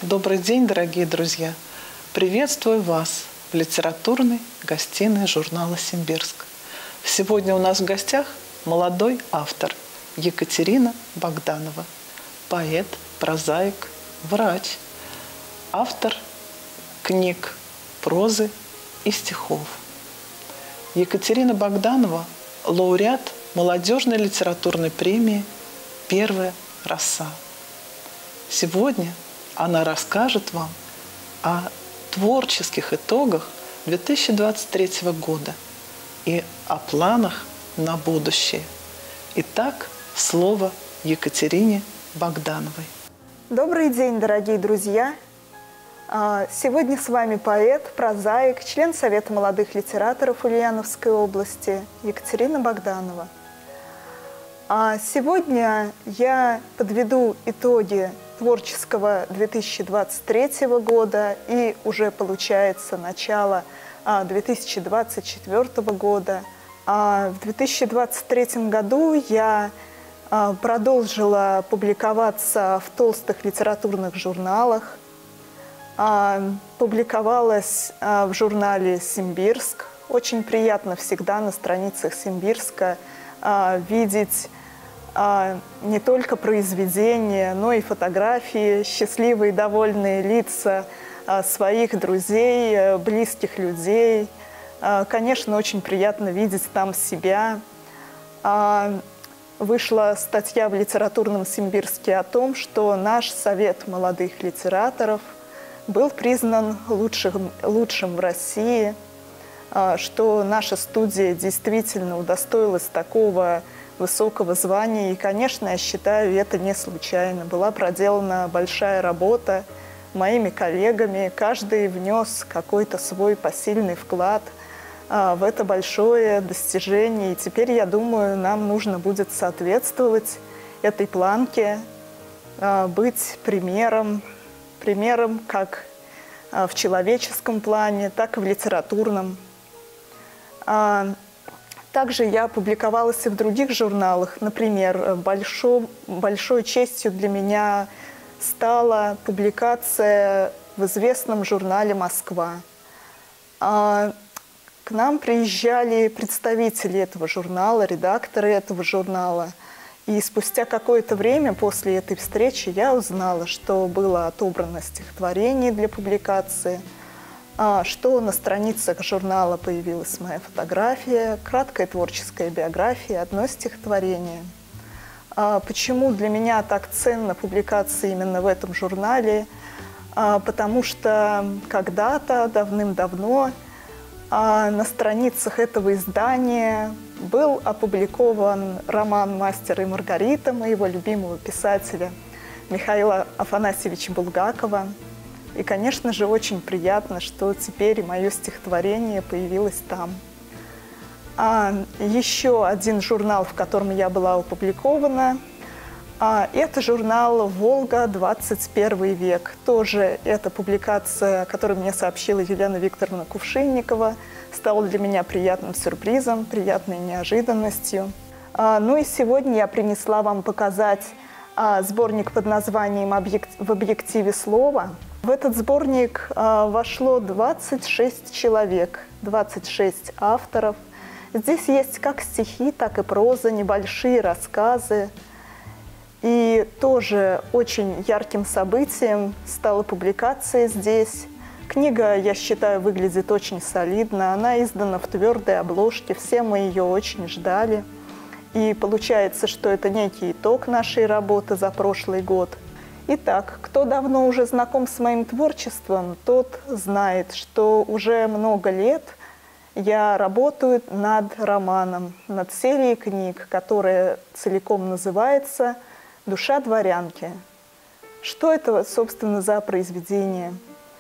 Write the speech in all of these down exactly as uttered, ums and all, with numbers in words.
Добрый день, дорогие друзья! Приветствую вас в литературной гостиной журнала «Симбирск». Сегодня у нас в гостях молодой автор Екатерина Богданова, поэт, прозаик, врач, автор книг, прозы и стихов. Екатерина Богданова – лауреат молодежной литературной премии «Первая роса». Сегодня она расскажет вам о творческих итогах две тысячи двадцать третьего года и о планах на будущее. Итак, слово Екатерине Богдановой. Добрый день, дорогие друзья! Сегодня с вами поэт, прозаик, член Совета молодых литераторов Ульяновской области Екатерина Богданова. Сегодня я подведу итоги творческого две тысячи двадцать третьего года и уже получается начало две тысячи двадцать четвёртого года. В две тысячи двадцать третьем году я продолжила публиковаться в толстых литературных журналах, публиковалась в журнале «Симбирск». Очень приятно всегда на страницах «Симбирска» видеть не только произведения, но и фотографии, счастливые, довольные лица своих друзей, близких людей. Конечно, очень приятно видеть там себя. Вышла статья в литературном Симбирске о том, что наш Совет молодых литераторов был признан лучшим, лучшим в России, что наша студия действительно удостоилась такого высокого звания. И, конечно, я считаю, это не случайно. Была проделана большая работа моими коллегами. Каждый внес какой-то свой посильный вклад а, в это большое достижение. И теперь, я думаю, нам нужно будет соответствовать этой планке, а, быть примером, примером как а, в человеческом плане, так и в литературном. А, Также я публиковалась и в других журналах. Например, большой, большой честью для меня стала публикация в известном журнале «Москва». К нам приезжали представители этого журнала, редакторы этого журнала. И спустя какое-то время после этой встречи я узнала, что было отобрано стихотворение для публикации, что на страницах журнала появилась моя фотография, краткая творческая биография, одно стихотворение. Почему для меня так ценна публикация именно в этом журнале? Потому что когда-то, давным-давно, на страницах этого издания был опубликован роман «Мастер и Маргарита» моего любимого писателя Михаила Афанасьевича Булгакова. И, конечно же, очень приятно, что теперь мое стихотворение появилось там. А еще один журнал, в котором я была опубликована, а, это журнал «Волга. двадцать первый век». Тоже эта публикация, которую мне сообщила Елена Викторовна Кувшинникова, стала для меня приятным сюрпризом, приятной неожиданностью. А, ну и сегодня я принесла вам показать а, сборник под названием «В объективе слова». В этот сборник а, вошло двадцать шесть человек, двадцать шесть авторов. Здесь есть как стихи, так и проза, небольшие рассказы. И тоже очень ярким событием стала публикация здесь. Книга, я считаю, выглядит очень солидно. Она издана в твердой обложке, все мы ее очень ждали. И получается, что это некий итог нашей работы за прошлый год. Итак, кто давно уже знаком с моим творчеством, тот знает, что уже много лет я работаю над романом, над серией книг, которая целиком называется «Душа дворянки». Что это, собственно, за произведение?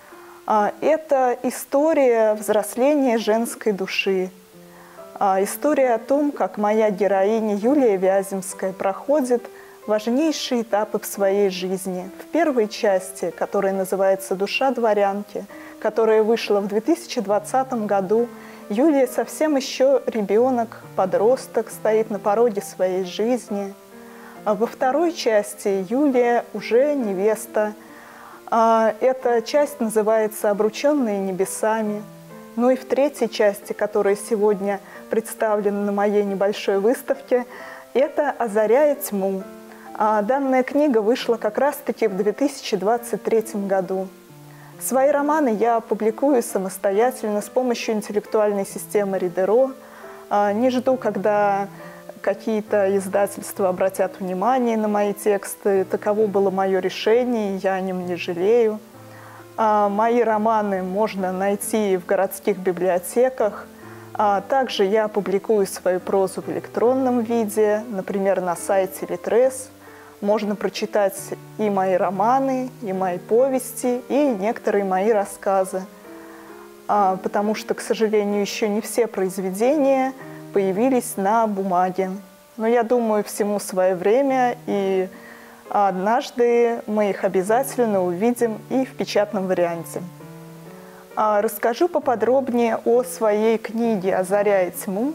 Это история взросления женской души. История о том, как моя героиня Юлия Вяземская проходит важнейшие этапы в своей жизни. В первой части, которая называется «Душа дворянки», которая вышла в две тысячи двадцатом году, Юлия совсем еще ребенок, подросток, стоит на пороге своей жизни. А во второй части Юлия уже невеста, Эта часть называется «Обрученные небесами». Ну и в третьей части, которая сегодня представлена на моей небольшой выставке, это «Озаряя тьму». Данная книга вышла как раз-таки в две тысячи двадцать третьем году. Свои романы я публикую самостоятельно с помощью интеллектуальной системы Ридеро. Не жду, когда какие-то издательства обратят внимание на мои тексты. Таково было мое решение, я о нем не жалею. Мои романы можно найти в городских библиотеках. Также я публикую свою прозу в электронном виде, например, на сайте Литрес. Можно прочитать и мои романы, и мои повести, и некоторые мои рассказы. Потому что, к сожалению, еще не все произведения появились на бумаге. Но я думаю, всему свое время, и однажды мы их обязательно увидим и в печатном варианте. Расскажу поподробнее о своей книге «Озаряя тьму».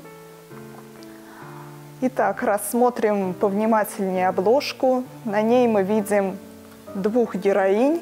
Итак, рассмотрим повнимательнее обложку. На ней мы видим двух героинь.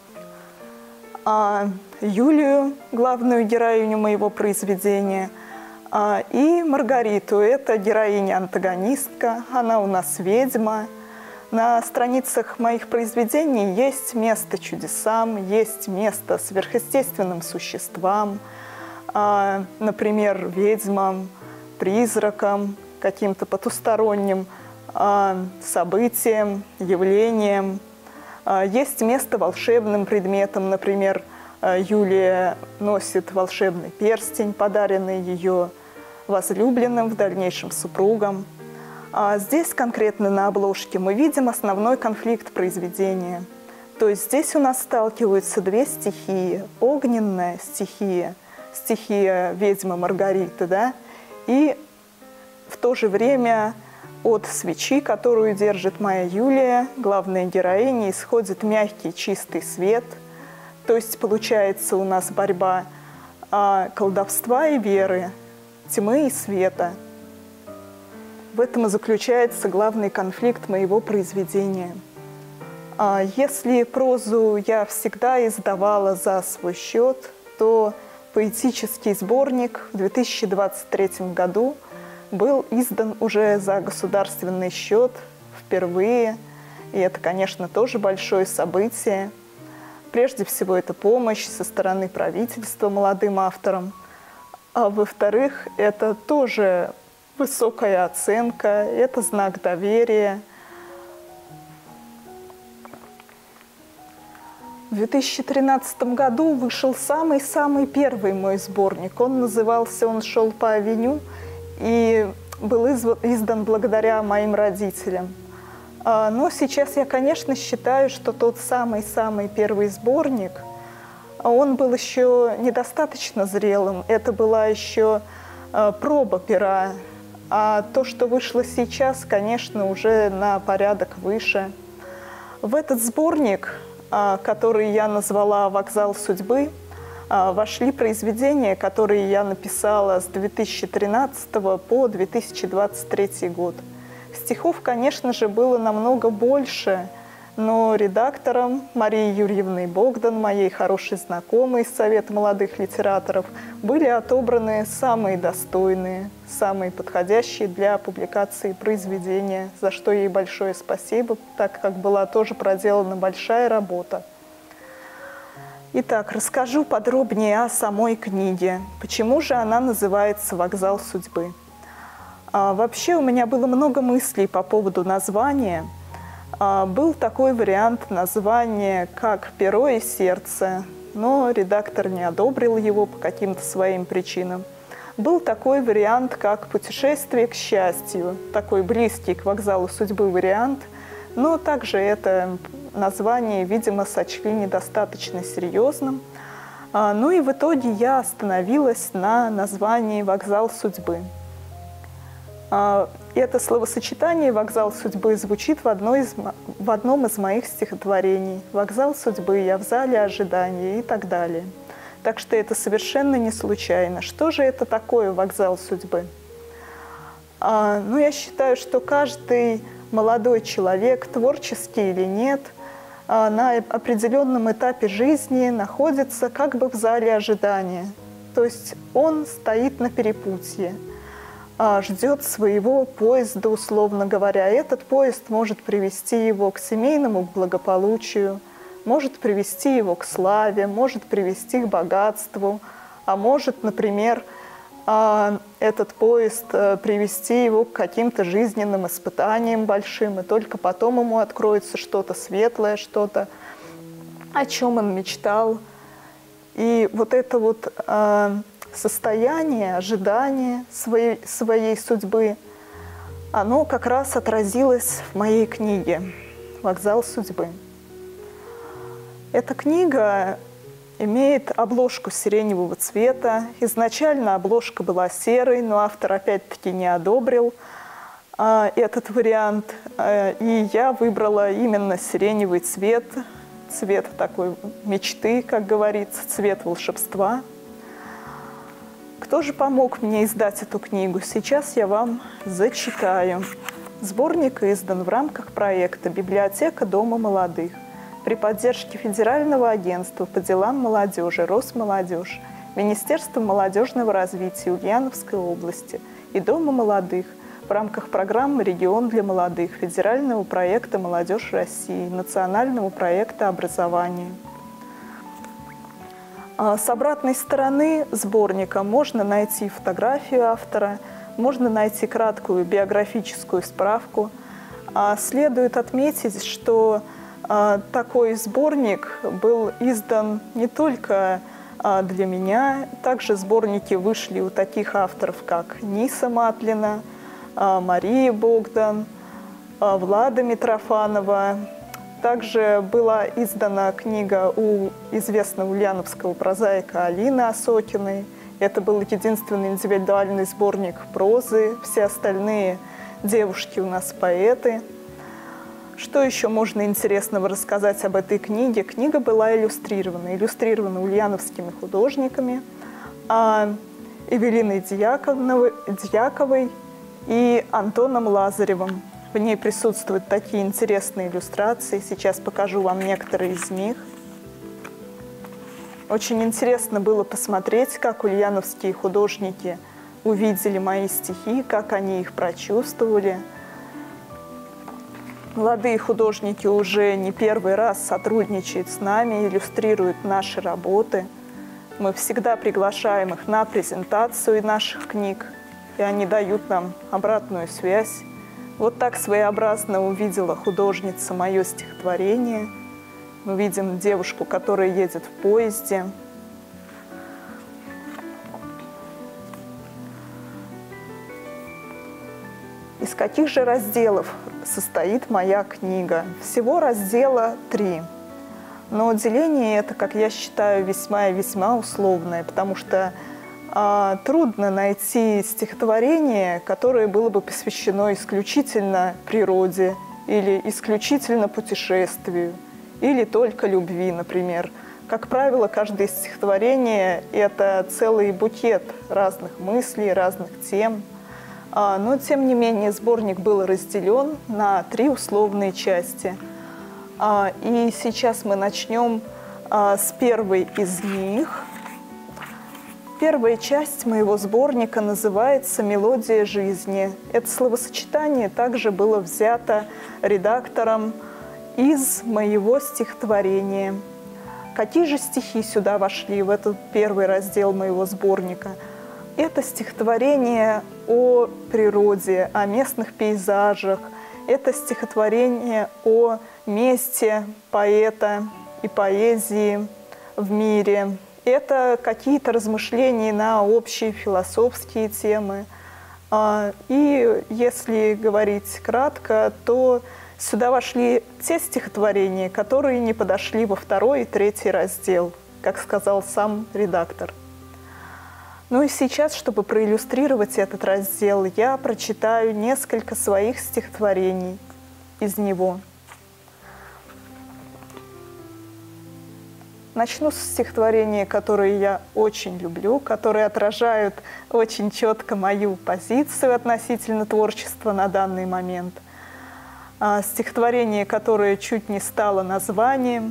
Юлию, главную героиню моего произведения, и Маргариту. Это героиня-антагонистка, она у нас ведьма. На страницах моих произведений есть место чудесам, есть место сверхъестественным существам, например, ведьмам, призракам, каким-то потусторонним событиям, явлениям. Есть место волшебным предметам, например, Юлия носит волшебный перстень, подаренный ее возлюбленным, в дальнейшем супругам. А здесь конкретно на обложке мы видим основной конфликт произведения. То есть здесь у нас сталкиваются две стихии. Огненная стихия, стихия ведьмы Маргариты, да, и в то же время от свечи, которую держит моя Юлия, главная героиня, исходит мягкий чистый свет. То есть получается у нас борьба а, колдовства и веры, тьмы и света. В этом и заключается главный конфликт моего произведения. А если прозу я всегда издавала за свой счет, то поэтический сборник в две тысячи двадцать третьем году был издан уже за государственный счет впервые. И это, конечно, тоже большое событие. Прежде всего, это помощь со стороны правительства молодым авторам. А во-вторых, это тоже высокая оценка, это знак доверия. В две тысячи тринадцатом году вышел самый-самый первый мой сборник. Он назывался «Он шел по авеню» и был издан благодаря моим родителям. Но сейчас я, конечно, считаю, что тот самый-самый первый сборник, он был еще недостаточно зрелым. Это была еще проба пера. А то, что вышло сейчас, конечно, уже на порядок выше. В этот сборник, который я назвала «Вокзал судьбы», вошли произведения, которые я написала с две тысячи тринадцатого по две тысячи двадцать третий год. Стихов, конечно же, было намного больше, но редактором Марией Юрьевной Богдан, моей хорошей знакомой из Совета молодых литераторов, были отобраны самые достойные, самые подходящие для публикации произведения, за что ей большое спасибо, так как была тоже проделана большая работа. Итак, расскажу подробнее о самой книге. Почему же она называется «Вокзал судьбы»? А, вообще у меня было много мыслей по поводу названия. А, был такой вариант названия, как «Перо и сердце», но редактор не одобрил его по каким-то своим причинам. Был такой вариант, как «Путешествие к счастью», такой близкий к «Вокзалу судьбы» вариант, но также это название, видимо, сочли недостаточно серьезным. А, ну и в итоге я остановилась на названии «Вокзал судьбы». А, это словосочетание «Вокзал судьбы» звучит в, одной из, в одном из моих стихотворений. «Вокзал судьбы, я в зале ожидания» и так далее. Так что это совершенно не случайно. Что же это такое «Вокзал судьбы»? А, ну, я считаю, что каждый молодой человек, творческий или нет, на определенном этапе жизни находится как бы в зале ожидания. То есть он стоит на перепутье, ждет своего поезда, условно говоря. Этот поезд может привести его к семейному благополучию, может привести его к славе, может привести к богатству, а может, например, этот поезд привести его к каким-то жизненным испытаниям большим, и только потом ему откроется что-то светлое, что-то, о чем он мечтал. И вот это вот состояние, ожидание своей, своей судьбы, оно как раз отразилось в моей книге «Вокзал судьбы». Эта книга имеет обложку сиреневого цвета. Изначально обложка была серой, но автор опять-таки не одобрил а, этот вариант. А, и я выбрала именно сиреневый цвет, цвет такой мечты, как говорится, цвет волшебства. Кто же помог мне издать эту книгу? Сейчас я вам зачитаю. Сборник издан в рамках проекта «Библиотека Дома молодых» при поддержке Федерального агентства по делам молодежи «Росмолодежь», Министерства молодежного развития Ульяновской области и Дома молодых в рамках программы «Регион для молодых», федерального проекта «Молодежь России», национального проекта образования. С обратной стороны сборника можно найти фотографию автора, можно найти краткую биографическую справку. Следует отметить, что такой сборник был издан не только для меня, также сборники вышли у таких авторов, как Ниса Матлина, Мария Богдан, Влада Митрофанова. Также была издана книга у известного ульяновского прозаика Алины Осокиной. Это был единственный индивидуальный сборник прозы, все остальные девушки у нас поэты. Что еще можно интересного рассказать об этой книге? Книга была иллюстрирована. Иллюстрирована ульяновскими художниками а Эвелиной Дьяковой, Дьяковой и Антоном Лазаревым. В ней присутствуют такие интересные иллюстрации. Сейчас покажу вам некоторые из них. Очень интересно было посмотреть, как ульяновские художники увидели мои стихи, как они их прочувствовали. Молодые художники уже не первый раз сотрудничают с нами, иллюстрируют наши работы. Мы всегда приглашаем их на презентацию наших книг, и они дают нам обратную связь. Вот так своеобразно увидела художница мое стихотворение. Мы видим девушку, которая едет в поезде. Из каких же разделов состоит моя книга? Всего раздела три. Но деление это, как я считаю, весьма и весьма условное, потому что а, трудно найти стихотворение, которое было бы посвящено исключительно природе или исключительно путешествию, или только любви, например. Как правило, каждое стихотворение – это целый букет разных мыслей, разных тем. Но, тем не менее, сборник был разделен на три условные части. И сейчас мы начнем с первой из них. Первая часть моего сборника называется «Мелодия жизни». Это словосочетание также было взято редактором из моего стихотворения. Какие же стихи сюда вошли в этот первый раздел моего сборника? Это стихотворение о природе, о местных пейзажах. Это стихотворение о месте поэта и поэзии в мире. Это какие-то размышления на общие философские темы. И если говорить кратко, то сюда вошли те стихотворения, которые не подошли во второй и третий раздел, как сказал сам редактор. Ну и сейчас, чтобы проиллюстрировать этот раздел, я прочитаю несколько своих стихотворений из него. Начну с стихотворения, которые я очень люблю, которые отражают очень четко мою позицию относительно творчества на данный момент. а, стихотворение, которое чуть не стало названием.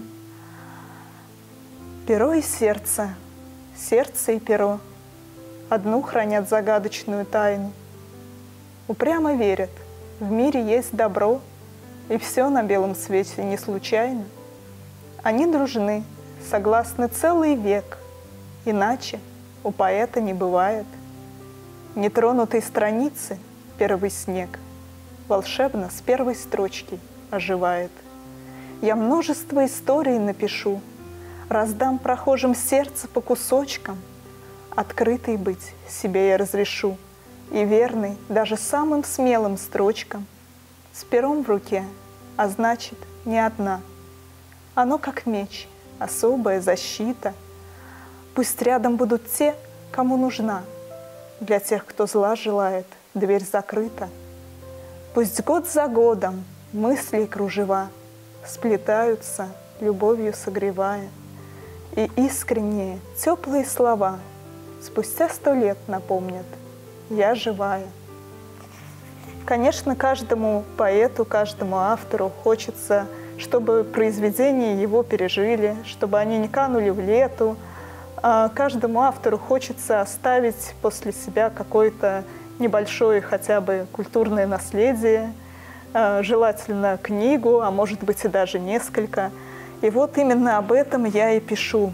Перо и сердце, сердце и перо одну хранят загадочную тайну. Упрямо верят, в мире есть добро, и все на белом свете не случайно. Они дружны, согласны целый век, иначе у поэта не бывает. Нетронутой страницы первый снег волшебно с первой строчки оживает. Я множество историй напишу, раздам прохожим сердце по кусочкам. Открытой быть себе я разрешу, и верный даже самым смелым строчкам. С пером в руке, а значит, не одна. Оно как меч, особая защита. Пусть рядом будут те, кому нужна. Для тех, кто зла желает, дверь закрыта. Пусть год за годом мысли и кружева сплетаются, любовью согревая, и искренние, теплые слова спустя сто лет напомнят: я живая. Конечно, каждому поэту, каждому автору хочется, чтобы произведения его пережили, чтобы они не канули в лету. А каждому автору хочется оставить после себя какое-то небольшое хотя бы культурное наследие, желательно книгу, а может быть и даже несколько. И вот именно об этом я и пишу.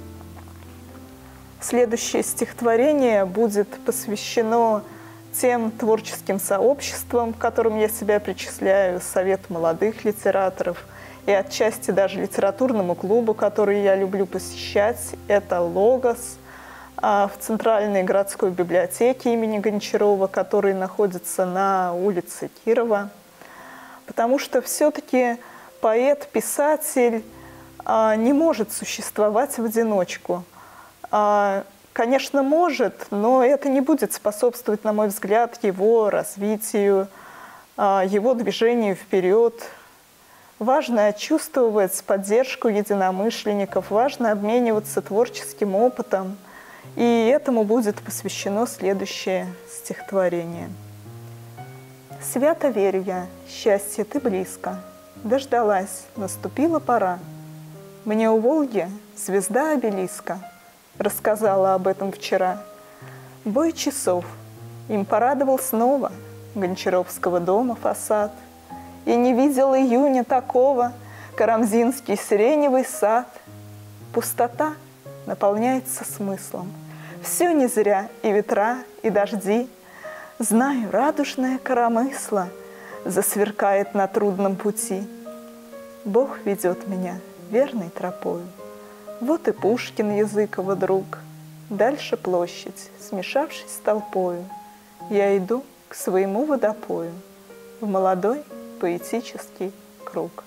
Следующее стихотворение будет посвящено тем творческим сообществам, к которым я себя причисляю, Совет молодых литераторов, и отчасти даже литературному клубу, который я люблю посещать. Это «Логос» в Центральной городской библиотеке имени Гончарова, который находится на улице Кирова. Потому что все-таки поэт, писатель не может существовать в одиночку. Конечно, может, но это не будет способствовать, на мой взгляд, его развитию, его движению вперед. Важно чувствовать поддержку единомышленников, важно обмениваться творческим опытом. И этому будет посвящено следующее стихотворение. «Свято верю я, счастье, ты близко. Дождалась, наступила пора. Мне у Волги звезда обелиска рассказала об этом вчера. Бой часов им порадовал снова Гончаровского дома фасад. И не видел июня такого Карамзинский сиреневый сад. Пустота наполняется смыслом. Все не зря, и ветра, и дожди. Знаю, радужное коромысло засверкает на трудном пути. Бог ведет меня верной тропою. Вот и Пушкин, Языкова друг. Дальше площадь, смешавшись с толпою. Я иду к своему водопою в молодой поэтический круг.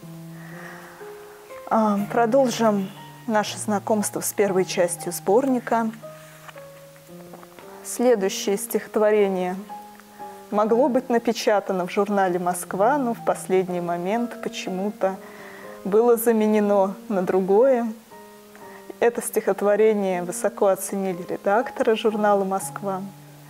Продолжим наше знакомство с первой частью сборника. Следующее стихотворение могло быть напечатано в журнале «Москва», но в последний момент почему-то было заменено на другое. Это стихотворение высоко оценили редакторы журнала «Москва».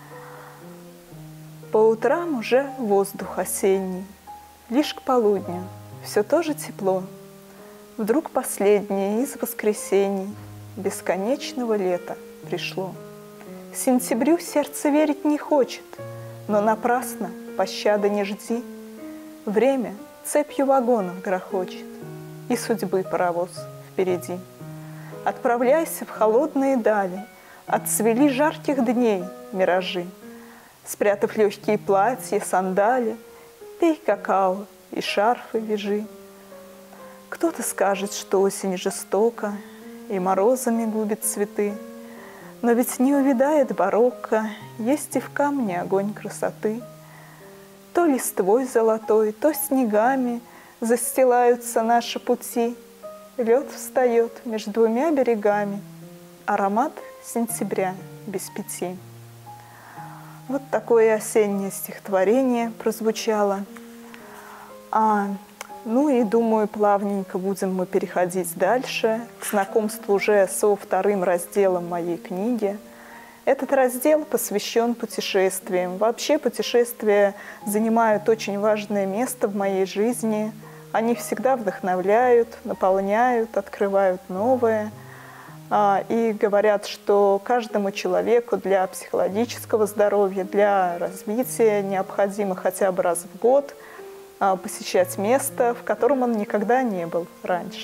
По утрам уже воздух осенний, лишь к полудню все тоже тепло. Вдруг последнее из воскресений бесконечного лета пришло. Сентябрю сердце верить не хочет, но напрасно пощады не жди. Время цепью вагонов грохочет, и судьбы паровоз впереди. Отправляйся в холодные дали, отцвели жарких дней миражи. Спрятав легкие платья, сандали, пей какао и шарфы вяжи. Кто-то скажет, что осень жестока и морозами губит цветы, но ведь не увядает барокко, есть и в камне огонь красоты. То листвой золотой, то снегами застилаются наши пути. Лед встает между двумя берегами, аромат сентября без пяти. Вот такое осеннее стихотворение прозвучало. А, ну и, думаю, плавненько будем мы переходить дальше к знакомству уже со вторым разделом моей книги. Этот раздел посвящен путешествиям. Вообще путешествия занимают очень важное место в моей жизни. Они всегда вдохновляют, наполняют, открывают новое. И говорят, что каждому человеку для психологического здоровья, для развития необходимо хотя бы раз в год посещать место, в котором он никогда не был раньше.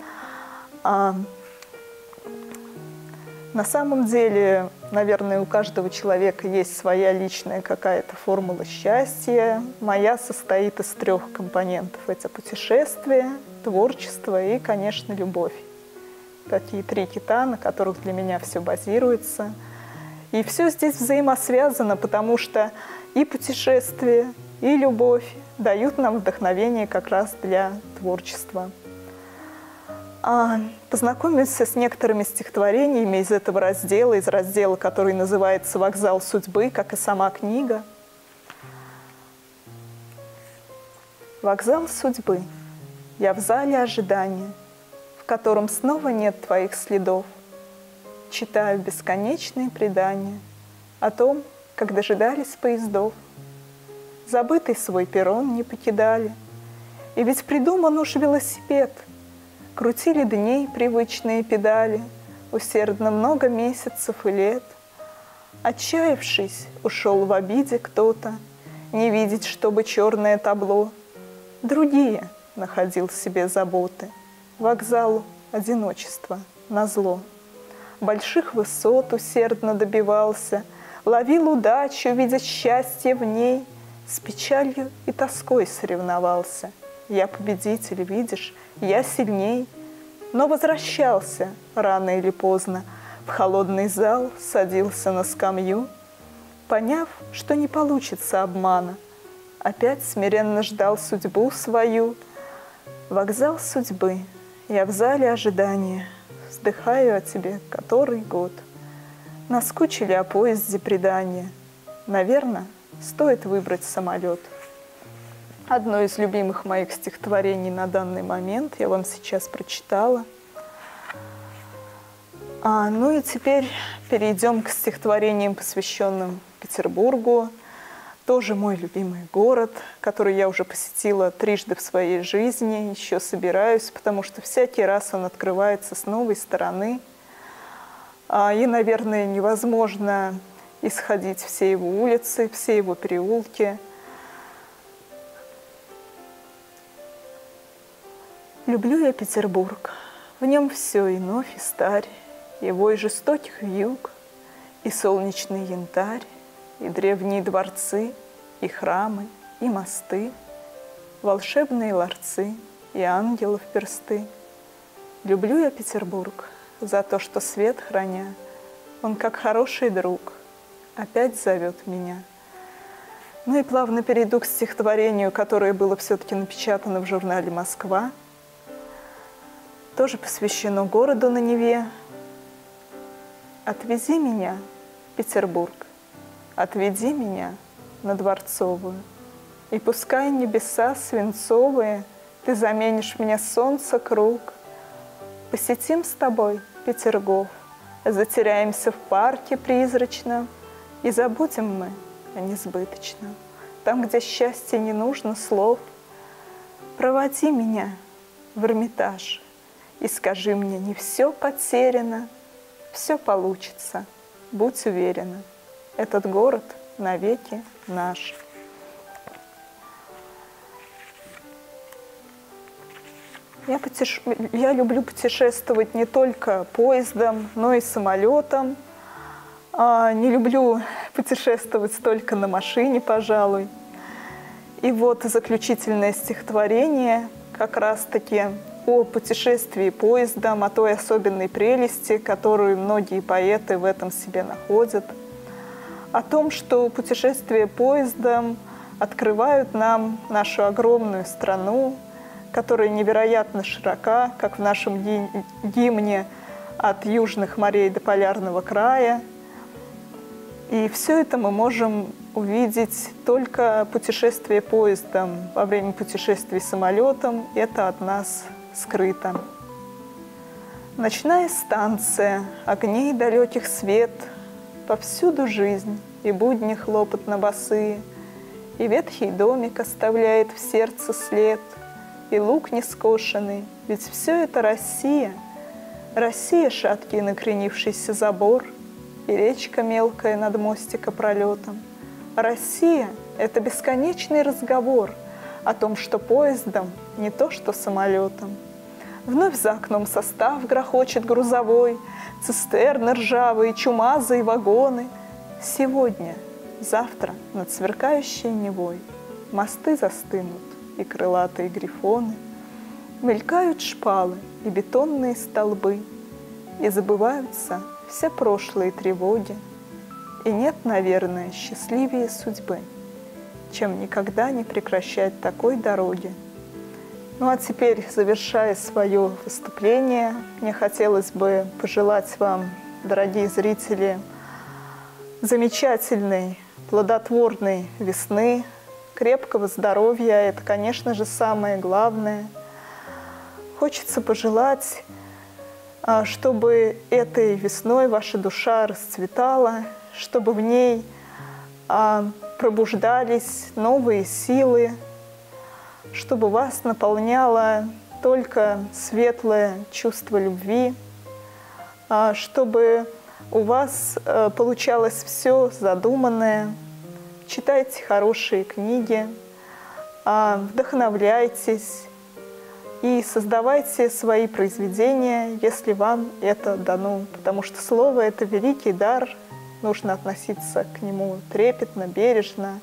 На самом деле, наверное, у каждого человека есть своя личная какая-то формула счастья. Моя состоит из трех компонентов. Это путешествие, творчество и, конечно, любовь. Такие три кита, на которых для меня все базируется. И все здесь взаимосвязано, потому что и путешествие, и любовь дают нам вдохновение как раз для творчества. А, познакомимся с некоторыми стихотворениями из этого раздела, из раздела, который называется «Вокзал судьбы», как и сама книга. Вокзал судьбы. Я в зале ожидания, в котором снова нет твоих следов. Читаю бесконечные предания о том, как дожидались поездов. Забытый свой перрон не покидали, и ведь придуман уж велосипед. Крутили дней привычные педали, усердно много месяцев и лет. Отчаявшись, ушел в обиде кто-то, не видеть, чтобы черное табло. Другие находил себе заботы, вокзалу одиночество назло. Больших высот усердно добивался, ловил удачу, видя счастье в ней, с печалью и тоской соревновался. Я победитель, видишь, я сильней, но возвращался рано или поздно в холодный зал, садился на скамью, поняв, что не получится обмана, опять смиренно ждал судьбу свою. Вокзал судьбы, я в зале ожидания, вздыхаю о тебе который год. Наскучили о поезде предания, наверное, стоит выбрать самолет. Одно из любимых моих стихотворений на данный момент я вам сейчас прочитала. А, ну и теперь перейдем к стихотворениям, посвященным Петербургу. Тоже мой любимый город, который я уже посетила трижды в своей жизни, еще собираюсь, потому что всякий раз он открывается с новой стороны. А, и, наверное, невозможно исходить все его улицы, все его переулки. Люблю я Петербург, в нем все и новь, и старь, и вой жестоких вьюг, и солнечный янтарь, и древние дворцы, и храмы, и мосты, волшебные ларцы, и ангелов персты. Люблю я Петербург за то, что свет храня, он, как хороший друг, опять зовет меня. Ну и плавно перейду к стихотворению, которое было все-таки напечатано в журнале «Москва». Тоже посвящено городу на Неве. Отвези меня, Петербург, отведи меня на Дворцовую, и пускай небеса свинцовые ты заменишь мне солнце круг. Посетим с тобой Петергоф, затеряемся в парке призрачном, и забудем мы о несбыточном, там, где счастье не нужно слов. Проводи меня в Эрмитаж, и скажи мне, не все потеряно, все получится, будь уверена, этот город навеки наш. Я, путеше... Я люблю путешествовать не только поездом, но и самолетом. А, не люблю путешествовать только на машине, пожалуй. И вот заключительное стихотворение как раз-таки о путешествии поездом, о той особенной прелести, которую многие поэты в этом себе находят. О том, что путешествия поездом открывают нам нашу огромную страну, которая невероятно широка, как в нашем гимне «От южных морей до полярного края». И все это мы можем увидеть только путешествие поездом. Во время путешествий самолетом это от нас скрыто. Ночная станция, огней далеких свет, повсюду жизнь, и будни хлопотно босые, и ветхий домик оставляет в сердце след, и лук нескошенный, ведь все это Россия. Россия — шаткий накренившийся забор, и речка мелкая над мостика пролетом. Россия — это бесконечный разговор о том, что поездом не то что самолетом. Вновь за окном состав грохочет грузовой, цистерны ржавые, чумазые вагоны. Сегодня, завтра над сверкающей Невой мосты застынут и крылатые грифоны, мелькают шпалы и бетонные столбы, и забываются все прошлые тревоги. И нет, наверное, счастливее судьбы, чем никогда не прекращать такой дороги. Ну а теперь, завершая свое выступление, мне хотелось бы пожелать вам, дорогие зрители, замечательной, плодотворной весны, крепкого здоровья. Это, конечно же, самое главное. Хочется пожелать, чтобы этой весной ваша душа расцветала, чтобы в ней пробуждались новые силы, чтобы вас наполняло только светлое чувство любви, чтобы у вас получалось все задуманное. Читайте хорошие книги, вдохновляйтесь и создавайте свои произведения, если вам это дано, потому что слово — это великий дар, нужно относиться к нему трепетно, бережно.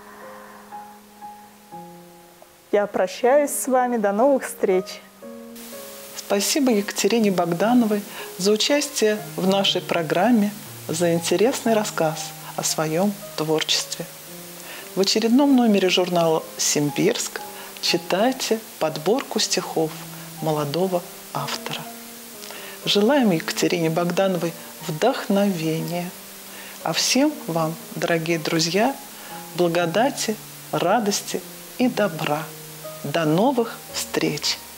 Я прощаюсь с вами. До новых встреч. Спасибо Екатерине Богдановой за участие в нашей программе, за интересный рассказ о своем творчестве. В очередном номере журнала «Симбирск» читайте подборку стихов молодого автора. Желаем Екатерине Богдановой вдохновения. А всем вам, дорогие друзья, благодати, радости и добра. До новых встреч!